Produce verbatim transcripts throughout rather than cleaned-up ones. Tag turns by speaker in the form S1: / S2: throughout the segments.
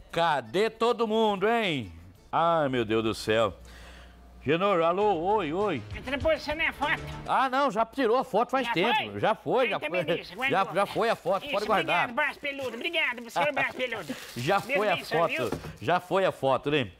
S1: Cadê todo mundo, hein? Ai, meu Deus do céu. Genor, alô, oi, oi.
S2: Entra posição a foto.
S1: Ah, não, já tirou a foto faz
S2: Já
S1: tempo.
S2: foi?
S1: Já foi,
S2: Ah,
S1: já
S2: então
S1: foi.
S2: beleza,
S1: Já,
S2: guardou.
S1: já foi a foto,
S2: Isso,
S1: pode guardar.
S2: Obrigado, braço peludo. Obrigado, senhor braço peludo.
S1: Já
S2: Deus
S1: foi a
S2: abençoe,
S1: foto,
S2: viu?
S1: já foi a foto, né?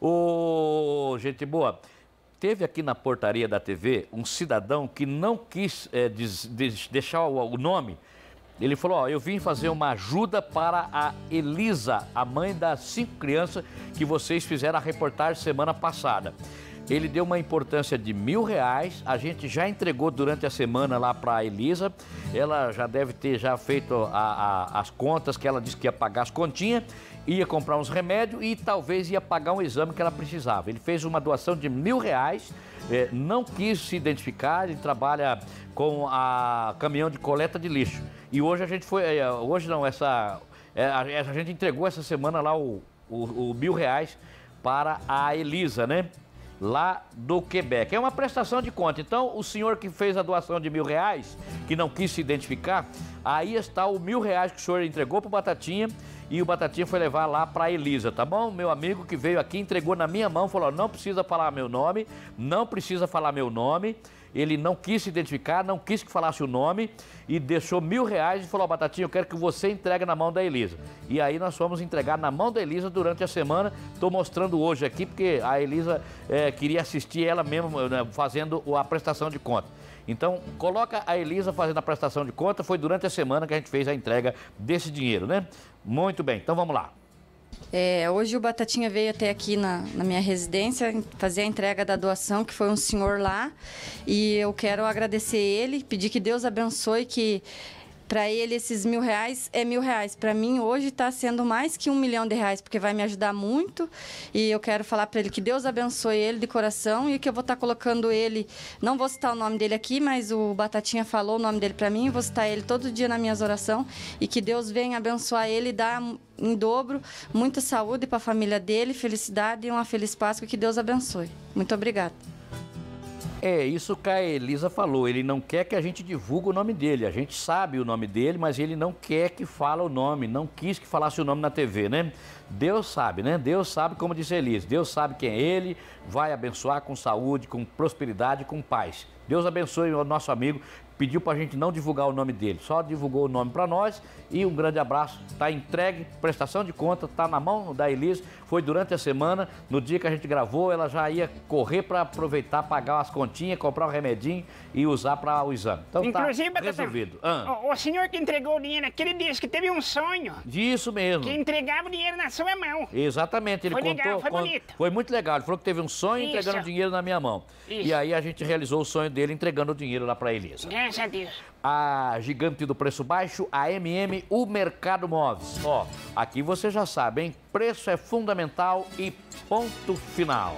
S1: Ô, gente boa, teve aqui na portaria da T V um cidadão que não quis é, des, des, deixar o, o nome. Ele falou, ó, eu vim fazer uma ajuda para a Elisa, a mãe das cinco crianças que vocês fizeram a reportagem semana passada. Ele deu uma importância de mil reais, a gente já entregou durante a semana lá para a Elisa, ela já deve ter já feito a, a, as contas, que ela disse que ia pagar as continhas, ia comprar uns remédios e talvez ia pagar um exame que ela precisava. Ele fez uma doação de mil reais, eh, não quis se identificar, ele trabalha com a caminhão de coleta de lixo. E hoje a gente foi, eh, hoje não, essa, eh, a, a gente entregou essa semana lá o, o, o mil reais para a Elisa, né? Lá do Quebec. É uma prestação de conta. Então, o senhor que fez a doação de mil reais, que não quis se identificar, aí está o mil reais que o senhor entregou para o Batatinha e o Batatinha foi levar lá para a Elisa, tá bom? Meu amigo que veio aqui, entregou na minha mão, falou, não precisa falar meu nome, não precisa falar meu nome. Ele não quis se identificar, não quis que falasse o nome e deixou mil reais e falou, Batatinha, eu quero que você entregue na mão da Elisa. E aí nós fomos entregar na mão da Elisa durante a semana. Estou mostrando hoje aqui porque a Elisa é, queria assistir ela mesmo, né, fazendo a prestação de conta. Então, coloca a Elisa fazendo a prestação de conta. Foi durante a semana que a gente fez a entrega desse dinheiro, né? Muito bem, então vamos lá.
S3: É, hoje o Batatinha veio até aqui na, na minha residência fazer a entrega da doação, que foi um senhor lá, e eu quero agradecer ele, pedir que Deus abençoe, que para ele esses mil reais é mil reais. Para mim hoje está sendo mais que um milhão de reais, porque vai me ajudar muito, e eu quero falar para ele que Deus abençoe ele de coração e que eu vou estar tá colocando ele, não vou citar o nome dele aqui, mas o Batatinha falou o nome dele para mim, vou citar ele todo dia nas minhas orações, e que Deus venha abençoar ele e dar em dobro muita saúde para a família dele, felicidade e uma feliz Páscoa, que Deus abençoe. Muito obrigada.
S1: É isso que a Elisa falou, ele não quer que a gente divulgue o nome dele, a gente sabe o nome dele, mas ele não quer que fale o nome, não quis que falasse o nome na T V, né? Deus sabe, né? Deus sabe, como disse a Elisa, Deus sabe quem é ele, vai abençoar com saúde, com prosperidade, com paz. Deus abençoe o nosso amigo, pediu pra gente não divulgar o nome dele, só divulgou o nome para nós e um grande abraço, tá entregue, prestação de conta, tá na mão da Elisa, foi durante a semana, no dia que a gente gravou, ela já ia correr para aproveitar, pagar as continhas, comprar um remedinho e usar para o exame. Então
S2: inclusive,
S1: tá resolvido. Ah.
S2: O, o senhor que entregou o dinheiro aqui, ele disse que teve um sonho.
S1: Isso mesmo.
S2: Que entregava o dinheiro na sua mão.
S1: Exatamente, ele
S2: foi
S1: contou.
S2: Legal, foi
S1: con...
S2: bonito.
S1: Foi muito legal, ele falou que teve um sonho
S2: Isso.
S1: entregando dinheiro na minha mão.
S2: Isso.
S1: E aí a gente realizou o sonho dele entregando o dinheiro lá para Elisa.
S2: Graças a Deus.
S1: A gigante do preço baixo, a M M, o Mercado Móveis. Ó, aqui você já sabe, hein? Preço é fundamental e ponto final.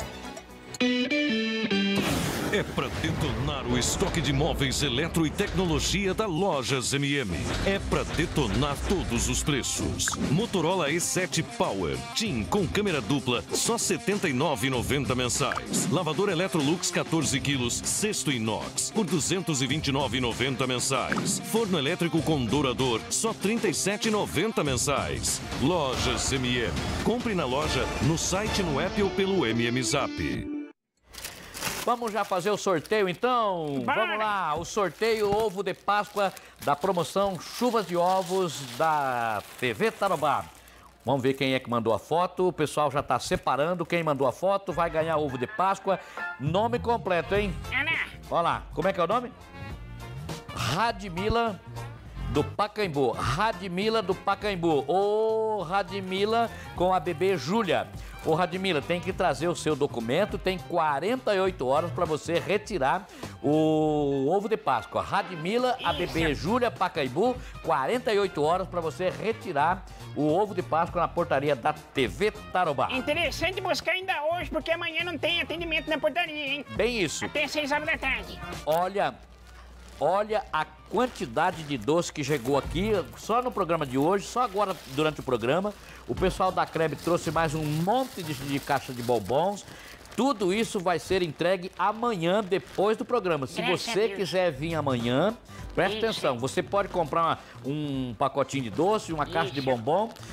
S4: É para detonar o estoque de móveis, eletro e tecnologia da Lojas M M. É para detonar todos os preços. Motorola E sete Power Team com câmera dupla, só setenta e nove reais e noventa mensais. Lavador Electrolux quatorze quilos, cesto inox, por duzentos e vinte e nove reais e noventa mensais. Forno elétrico com dourador, só trinta e sete reais e noventa mensais. Lojas M M. Compre na loja, no site, no app ou pelo M M Zap.
S1: Vamos já fazer o sorteio, então?
S2: Bora.
S1: Vamos lá, o sorteio ovo de Páscoa da promoção Chuvas de Ovos da T V Tarobá. Vamos ver quem é que mandou a foto, o pessoal já está separando, quem mandou a foto vai ganhar ovo de Páscoa. Nome completo, hein?
S2: Ana.
S1: Olha lá, como é que é o nome? Radmila do Pacaembu, Radmila do Pacaembu. Ô, Radmila com a bebê Júlia. Ô, Radmila, tem que trazer o seu documento, tem quarenta e oito horas para você retirar o ovo de Páscoa. Radmila, a bebê Júlia, Pacaembu, quarenta e oito horas para você retirar o ovo de Páscoa na portaria da T V Tarobá.
S2: Interessante buscar ainda hoje, porque amanhã não tem atendimento na portaria, hein?
S1: Bem isso.
S2: Até seis horas da tarde.
S1: Olha... Olha a quantidade de doce que chegou aqui, só no programa de hoje, só agora durante o programa. O pessoal da Crebe trouxe mais um monte de, de caixa de bombons. Tudo isso vai ser entregue amanhã, depois do programa. Se você quiser vir amanhã, preste atenção, você pode comprar uma, um pacotinho de doce, uma caixa de bombom.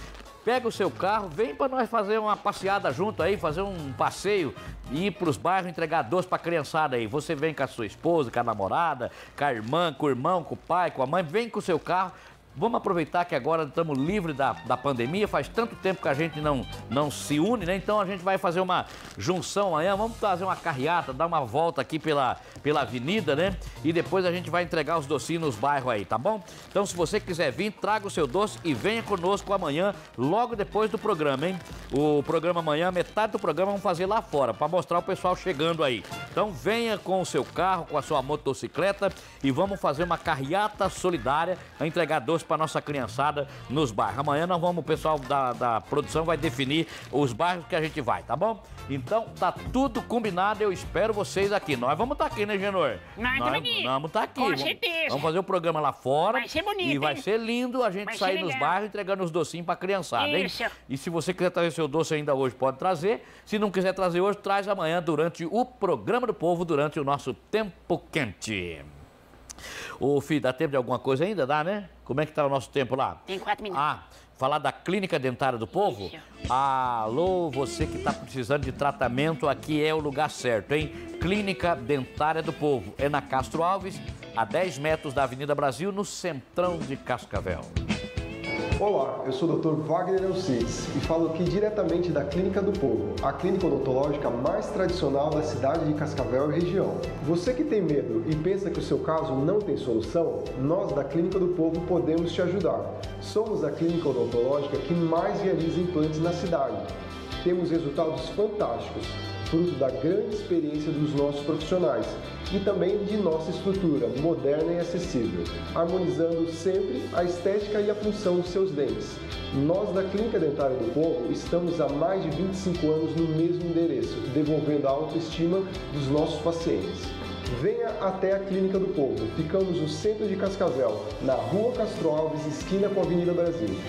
S1: pega o seu carro, vem para nós fazer uma passeada junto aí, fazer um passeio e ir para os bairros entregar doce para a criançada aí. Você vem com a sua esposa, com a namorada, com a irmã, com o irmão, com o pai, com a mãe, vem com o seu carro. Vamos aproveitar que agora estamos livres da, da pandemia, faz tanto tempo que a gente não, não se une, né? Então a gente vai fazer uma junção amanhã, vamos fazer uma carreata, dar uma volta aqui pela, pela avenida, né? E depois a gente vai entregar os docinhos nos bairros aí, tá bom? Então se você quiser vir, traga o seu doce e venha conosco amanhã, logo depois do programa, hein? O programa amanhã, metade do programa vamos fazer lá fora, para mostrar o pessoal chegando aí. Então venha com o seu carro, com a sua motocicleta e vamos fazer uma carreata solidária a entregar doce para nossa criançada nos bairros. Amanhã nós vamos, o pessoal da, da produção vai definir os bairros que a gente vai, tá bom? Então tá tudo combinado, eu espero vocês aqui. Nós vamos estar tá aqui, né, Genor?
S2: Nós,
S1: nós
S2: vamos
S1: vamos estar tá aqui.
S2: Com
S1: vamos,
S2: certeza.
S1: Vamos fazer o programa lá fora.
S2: Vai ser bonito,
S1: e vai
S2: hein?
S1: ser lindo a gente
S2: Vai
S1: sair
S2: ser
S1: nos
S2: legal.
S1: bairros entregando os docinhos pra criançada,
S2: Isso.
S1: hein? E se você quiser trazer seu doce ainda hoje, pode trazer. Se não quiser trazer hoje, traz amanhã durante o programa do povo, durante o nosso Tempo Quente. Ô, filho, dá tempo de alguma coisa ainda? Dá, né? Como é que tá o nosso tempo lá?
S2: Tem quatro minutos.
S1: Ah, falar da Clínica Dentária do Povo?
S2: Isso.
S1: Alô, você que está precisando de tratamento, aqui é o lugar certo, hein? Clínica Dentária do Povo. É na Castro Alves, a dez metros da Avenida Brasil, no centrão de Cascavel.
S5: Olá, eu sou o doutor Wagner Alcides e falo aqui diretamente da Clínica do Povo, a clínica odontológica mais tradicional da cidade de Cascavel e região. Você que tem medo e pensa que o seu caso não tem solução, nós da Clínica do Povo podemos te ajudar. Somos a clínica odontológica que mais realiza implantes na cidade. Temos resultados fantásticos, fruto da grande experiência dos nossos profissionais e também de nossa estrutura moderna e acessível, harmonizando sempre a estética e a função dos seus dentes. Nós da Clínica Dentária do Povo estamos há mais de vinte e cinco anos no mesmo endereço, devolvendo a autoestima dos nossos pacientes. Venha até a Clínica do Povo. Ficamos no centro de Cascavel, na Rua Castro Alves, esquina com a Avenida Brasil.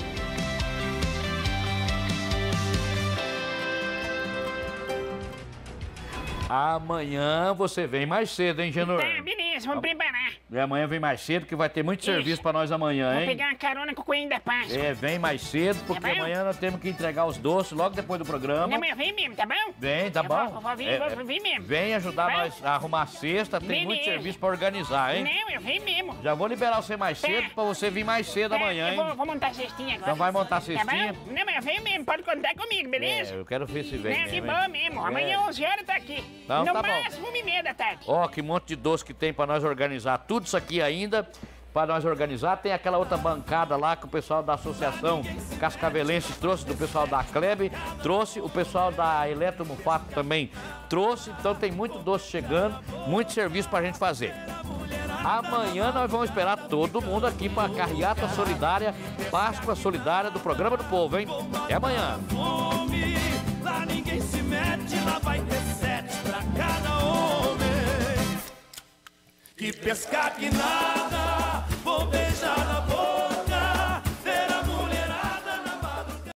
S1: Amanhã você vem mais cedo, hein, Genor?
S2: Tá, beleza, vamos preparar.
S1: E amanhã vem mais cedo, que vai ter muito
S2: Isso.
S1: serviço pra nós amanhã,
S2: Vou
S1: hein?
S2: pegar uma carona com o Coelho da Páscoa.
S1: É, vem mais cedo, porque
S2: Tá bom?
S1: amanhã nós temos que entregar os doces logo depois do programa.
S2: Não, mas eu venho mesmo, tá bom?
S1: Vem, tá
S2: Eu
S1: bom?
S2: Vou, vou vir,
S1: É,
S2: vou vir mesmo.
S1: Vem ajudar
S2: Tá bom?
S1: nós a arrumar a cesta, tem muito
S2: Beleza.
S1: serviço pra organizar, hein?
S2: Não, eu venho mesmo.
S1: Já vou liberar você mais
S2: Tá.
S1: cedo pra você vir mais cedo
S2: Tá,
S1: amanhã,
S2: eu
S1: hein?
S2: vou, vou montar a cestinha agora.
S1: Então vai montar a
S2: Tá
S1: cestinha?
S2: bom? Não, mas eu venho mesmo, pode contar comigo, beleza?
S1: É, eu quero ver se vem
S2: Não, de
S1: mesmo,
S2: boa
S1: hein?
S2: mesmo.
S1: É.
S2: Amanhã onze horas tá aqui.
S1: Então
S2: no
S1: tá bom.
S2: máximo uma e meia da tarde.
S1: Ó, que monte de doce que tem pra nós organizar. Tudo isso aqui ainda pra nós organizar. Tem aquela outra bancada lá que o pessoal da Associação Cascavelense trouxe, do pessoal da Klebe trouxe, o pessoal da Eletromufato também trouxe. Então tem muito doce chegando, muito serviço pra gente fazer. Amanhã nós vamos esperar todo mundo aqui para a carreata solidária, Páscoa Solidária do Programa do Povo, hein? É amanhã.
S6: Lá ninguém se mete, lá vai ter sete pra cada homem. Que pescar que nada.